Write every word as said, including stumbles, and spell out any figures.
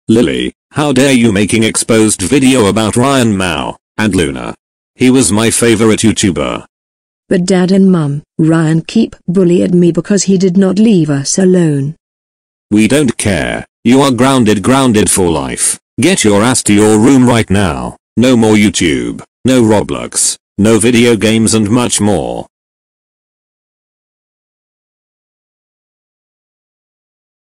Lily, how dare you making exposed video about Ryan Mao and Luna. He was my favorite YouTuber. But Dad and Mum, Ryan keep bullied me because he did not leave us alone. We don't care. You are grounded grounded for life. Get your ass to your room right now. No more YouTube, no Roblox, no video games and much more.